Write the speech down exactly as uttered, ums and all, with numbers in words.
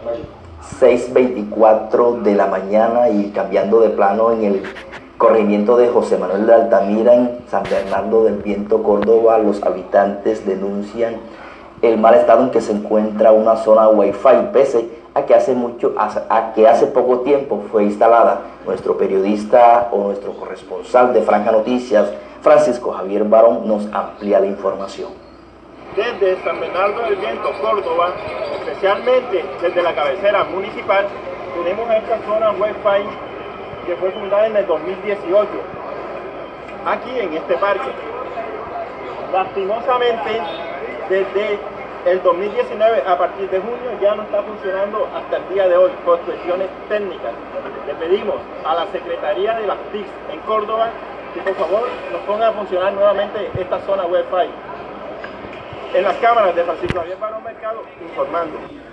seis veinticuatro de la mañana y cambiando de plano en el corregimiento de José Manuel de Altamira en San Bernardo del Viento, Córdoba, los habitantes denuncian el mal estado en que se encuentra una zona Wi-Fi, pese a que hace mucho, a que hace poco tiempo fue instalada. Nuestro periodista o nuestro corresponsal de Franja Noticias, Francisco Javier Barón, nos amplía la información. Desde San Bernardo del Viento, Córdoba, especialmente desde la cabecera municipal, tenemos esta zona Wi-Fi que fue fundada en el dos mil dieciocho, aquí en este parque. Lastimosamente, desde el dos mil diecinueve, a partir de junio, ya no está funcionando hasta el día de hoy, por cuestiones técnicas. Le pedimos a la Secretaría de las T I C en Córdoba que por favor nos ponga a funcionar nuevamente esta zona Wi-Fi. En las cámaras de Francisco Javier Barón Mercado, informando.